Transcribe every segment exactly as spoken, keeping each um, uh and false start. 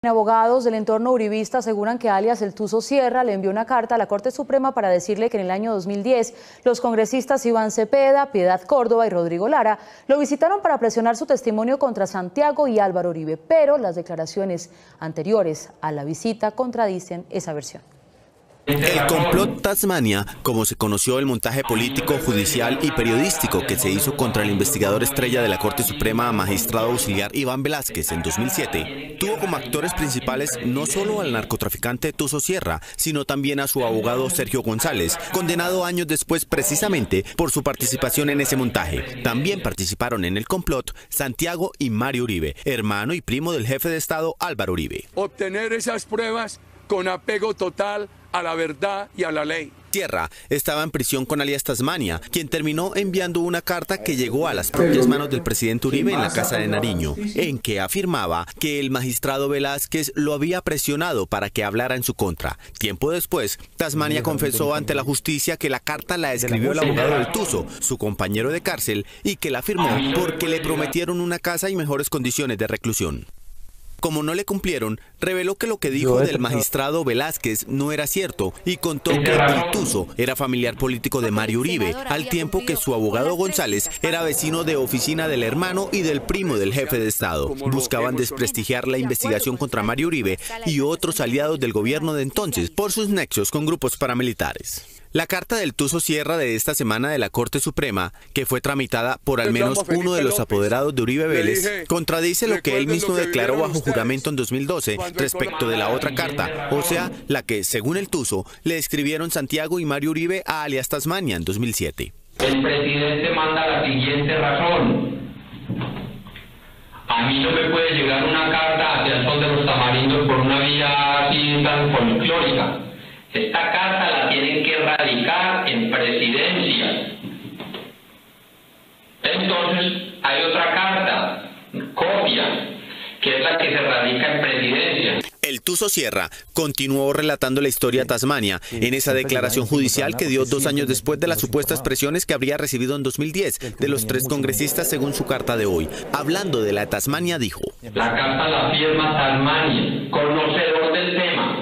Abogados del entorno uribista aseguran que alias El Tuzo Sierra le envió una carta a la Corte Suprema para decirle que en el año dos mil diez los congresistas Iván Cepeda, Piedad Córdoba y Rodrigo Lara lo visitaron para presionar su testimonio contra Santiago y Álvaro Uribe, pero las declaraciones anteriores a la visita contradicen esa versión. El complot Tasmania, como se conoció el montaje político, judicial y periodístico que se hizo contra el investigador estrella de la Corte Suprema, magistrado auxiliar Iván Velázquez en dos mil siete, tuvo como actores principales no solo al narcotraficante Tuzo Sierra, sino también a su abogado Sergio González, condenado años después precisamente por su participación en ese montaje. También participaron en el complot Santiago y Mario Uribe, hermano y primo del jefe de Estado Álvaro Uribe. Obtener esas pruebas con apego total a la verdad y a la ley. Sierra estaba en prisión con alias Tasmania, quien terminó enviando una carta que llegó a las propias manos del presidente Uribe en la Casa de Nariño, en que afirmaba que el magistrado Velázquez lo había presionado para que hablara en su contra. Tiempo después, Tasmania confesó ante la justicia que la carta la escribió el abogado del Tuzo, su compañero de cárcel, y que la firmó porque le prometieron una casa y mejores condiciones de reclusión. Como no le cumplieron, reveló que lo que dijo del magistrado Velázquez no era cierto y contó que el Tuzo era familiar político de Mario Uribe, al tiempo que su abogado González era vecino de oficina del hermano y del primo del jefe de Estado. Buscaban desprestigiar la investigación contra Mario Uribe y otros aliados del gobierno de entonces por sus nexos con grupos paramilitares. La carta del Tuzo Sierra de esta semana de la Corte Suprema, que fue tramitada por al menos uno de los apoderados de Uribe Vélez, contradice lo que él mismo declaró bajo juramento en dos mil doce respecto de la otra carta, o sea, la que, según el Tuzo, le escribieron Santiago y Mario Uribe a alias Tasmania en dos mil siete. El presidente manda la siguiente razón. A mí no me puede llegar una carta hacia el sol de los tamarindos por una vía así tan folclórica. Esta carta la tienen que radicar en presidencia. Entonces hay otra carta, copia, que es la que se radica en presidencia. El Tuzo Sierra continuó relatando la historia de Tasmania en esa declaración judicial que dio dos años después de las supuestas presiones que habría recibido en dos mil diez de los tres congresistas según su carta de hoy. Hablando de la Tasmania dijo: La carta la firma Tasmania, conocedor del tema.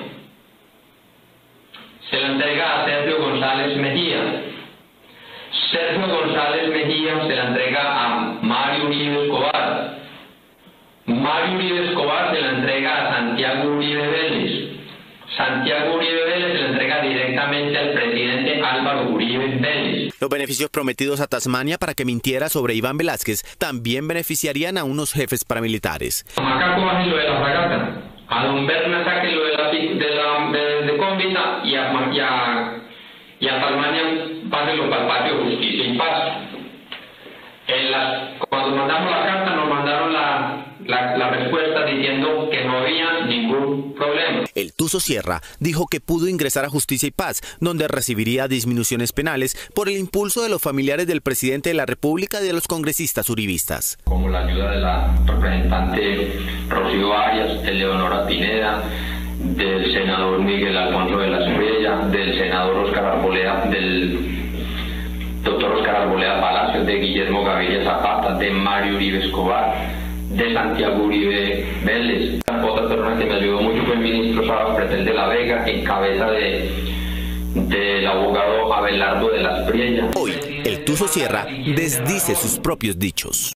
Se la entrega a Sergio González Mejía. Sergio González Mejía se la entrega a Mario Uribe Escobar. Mario Uribe Escobar se la entrega a Santiago Uribe Vélez. Santiago Uribe Vélez se la entrega directamente al presidente Álvaro Uribe Vélez. Los beneficios prometidos a Tasmania para que mintiera sobre Iván Velázquez también beneficiarían a unos jefes paramilitares. A Macaco bajen lo de la fragata. A Don Berna saquen lo de la de, la, de, de Cómbita y a, y a, y a Tasmania pásenlo para el patio de justicia y paz. En la, cuando mandamos la carta nos mandaron la, la, la respuesta diciendo que no había ningún problema. El Tuzo Sierra dijo que pudo ingresar a Justicia y Paz, donde recibiría disminuciones penales por el impulso de los familiares del presidente de la República y de los congresistas uribistas. Como la ayuda de la representante Rocío Arias, de Leonora Pineda, del senador Miguel Alfonso de la Estrella, del senador Oscar Arboleda, del doctor Oscar Arboleda Palacios, de Guillermo Gaviria Zapata, de Mario Uribe Escobar, de Santiago Uribe Vélez. La otra persona que me ayudó mucho fue el ministro Sabas Pretel de la Vega, en cabeza de del abogado Abelardo de las Priellas. Hoy, el Tuzo Sierra desdice sus propios dichos.